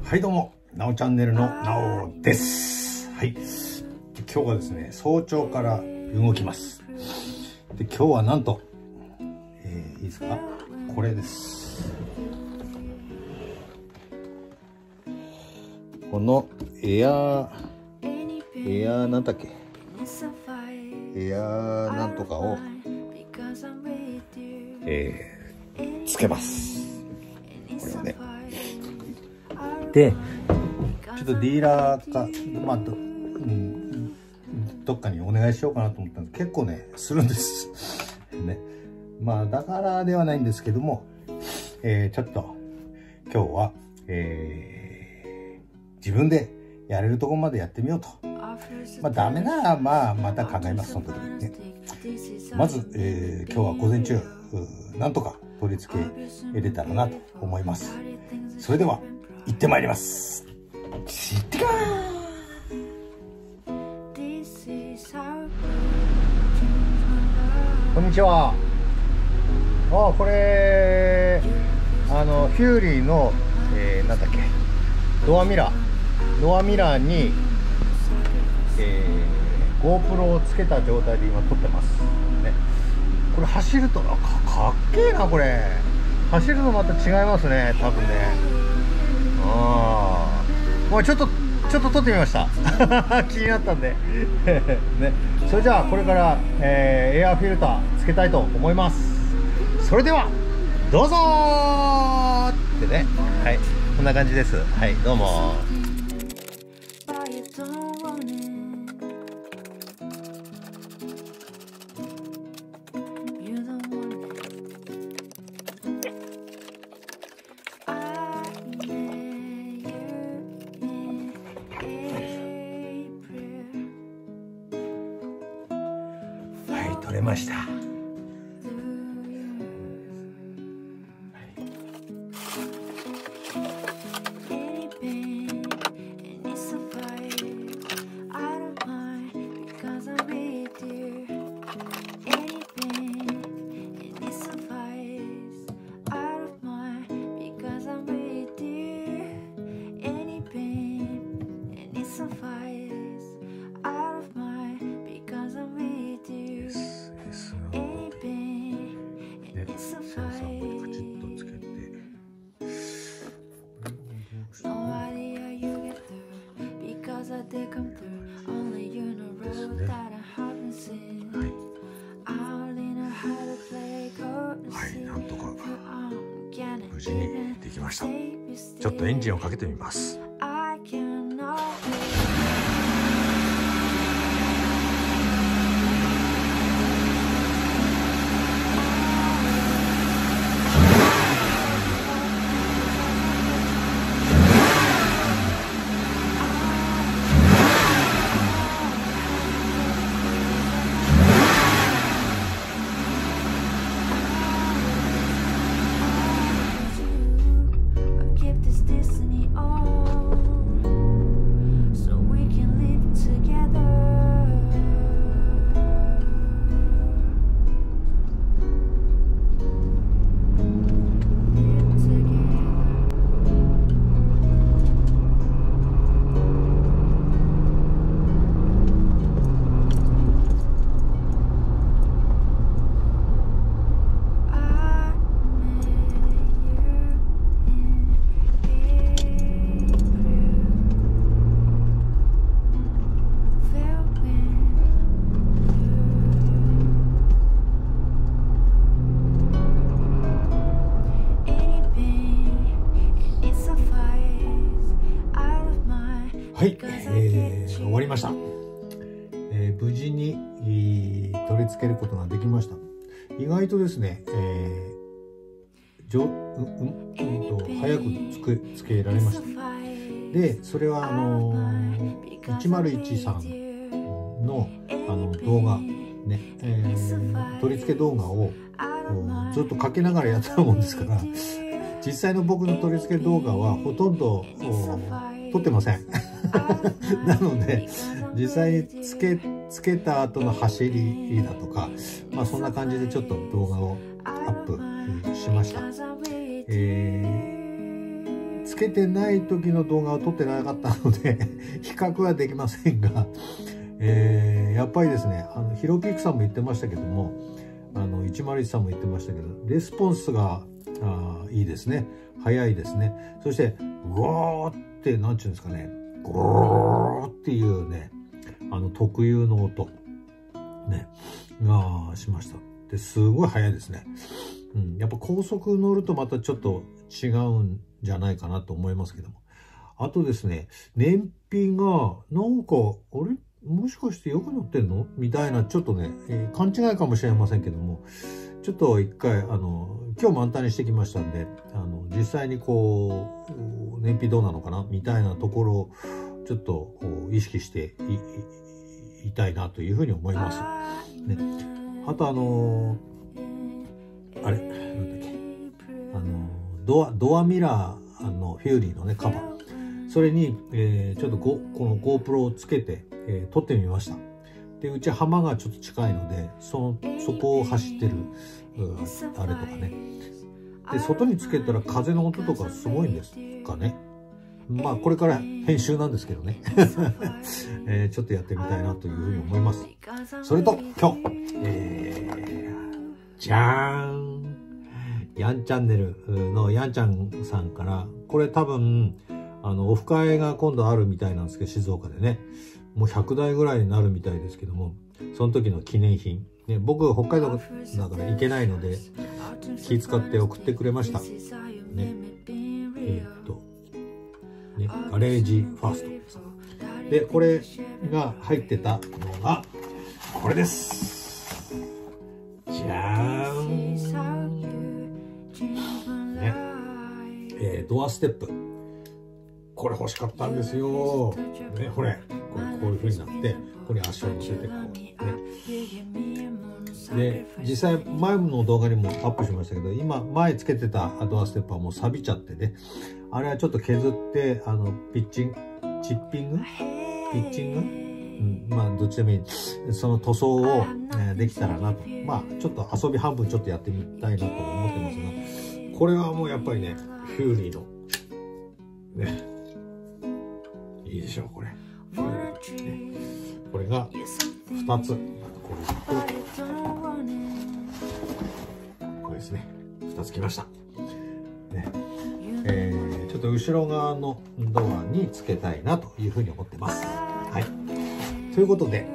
はいどうも、なおチャンネルのなおです。はい。今日はですね、早朝から動きます。で、今日はなんと、いいですか？これです。このなんだっけ？エアーなんとかを、つけます。これをね。で、ちょっとディーラーか、まあどっかにお願いしようかなと思ったんです。結構ね、するんです。ね。まあ、だからではないんですけども、ちょっと、今日は、自分でやれるところまでやってみようと。まあ、ダメなら、まあ、また考えます、その時にね。まず、今日は午前中、なんとか取り付け入れたらなと思います。それでは、行ってまいります。行ってかー。こんにちは。あ、これ、フューリーの、なんだっけ、ドアミラーに、GoPro をつけた状態で今撮ってます。ね。これ走ると、かっけえな、これ。走るとまた違いますね、多分ね。もうちょっと撮ってみました。気になったんで。ね。それじゃあ、これから、エアフィルターつけたいと思います。それでは、どうぞーってね。はい。こんな感じです。はい、どうも。取れました。なんとか無事にできました。ちょっとエンジンをかけてみます。はい、終わりました。無事に取り付けることができました。意外とですね、早くつけられました。で、それは101さんの動画ね、取り付け動画をずっとかけながらやったもんですから、実際の僕の取り付け動画はほとんど撮ってません。なので実際につけた後の走りだとか、まあそんな感じでちょっと動画をアップしました。つけてない時の動画を撮ってなかったので比較はできませんが、やっぱりですね、ヒロピークさんも言ってましたけども、101さんも言ってましたけど、レスポンスがいいですね。早いですね。そしてゴーってなんていうんですかね、ゴーっていうね、特有の音ねがしました。ですごい早いですね。やっぱ高速乗るとまたちょっと違うんじゃないかなと思いますけども。あとですね、燃費がなんかあれもしかしてよく乗ってんのみたいな、ちょっとね、勘違いかもしれませんけども、ちょっと一回今日満タンにしてきましたんで、実際にこう燃費どうなのかなみたいなところをちょっと意識していたいなというふうに思います。ね、あとあれなんだっけ、ドアミラーのフューリーのねカバー、それに、ちょっとこの GoPro をつけて、撮ってみました。でうち浜がちょっと近いので、そこを走ってるあれとかね、で外につけたら風の音とかすごいんですかね。まあこれから編集なんですけどねちょっとやってみたいなというふうに思います。それと今日、じゃーん、やんチャンネルのやんちゃんさんから、これ多分オフ会が今度あるみたいなんですけど、静岡でね、もう100台ぐらいになるみたいですけども、その時の記念品、ね、僕北海道だから行けないので気遣って送ってくれましたね。ね、ガレージファーストさんで、これが入ってたのがこれです。じゃーん、ね、ドアステップ、これ欲しかったんですよ、ね、これこういう風になって、ここに足を乗せてこうね。で実際前の動画にもアップしましたけど、今前つけてたドアステップはもう錆びちゃってね、あれはちょっと削ってチッピング、まあどっちでもいい、その塗装を、できたらなと、まあちょっと遊び半分ちょっとやってみたいなと思ってますが、これはもうやっぱりね、フューリーのね、いいでしょうこれ。これが2つ、これですね、2つきました、ね。ちょっと後ろ側のドアにつけたいなというふうに思ってます。はい。ということで、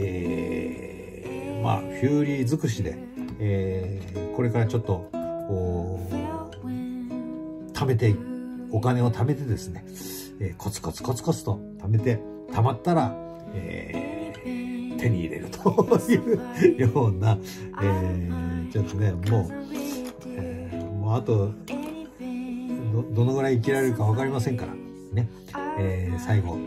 まあフューリー尽くしで、これからちょっとお金を貯めてですね、コツコツと貯めて、貯まったら、手に入れるというような、ちょっとね、もうあとどのぐらい生きられるか分かりませんからね、最後、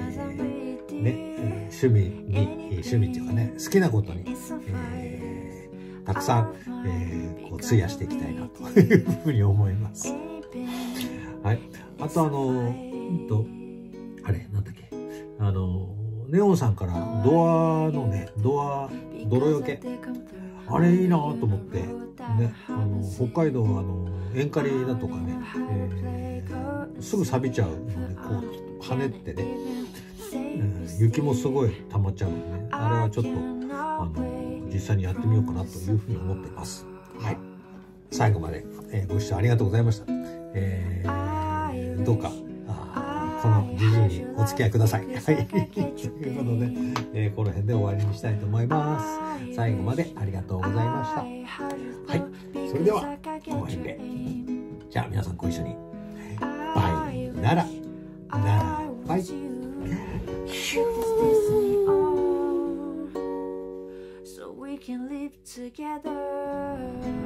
趣味っていうかね、好きなことに、たくさん、こう費やしていきたいなというふうに思います。はい。あとあれなんだっけ、ネオンさんからドアのね、泥よけ、あれいいなと思ってね、北海道は塩カリだとかね、すぐ錆びちゃうので、こう跳ねってね、雪もすごい溜まっちゃうのでね、あれはちょっと実際にやってみようかなというふうに思っています。はい。最後まで、ご視聴ありがとうございました。どうかこのじじいにお付き合いください。はい。ということで、この辺で終わりにしたいと思います。最後までありがとうございました。はい。それでは、この辺で。じゃあ皆さんご一緒に。バイならバイ。So we can live together.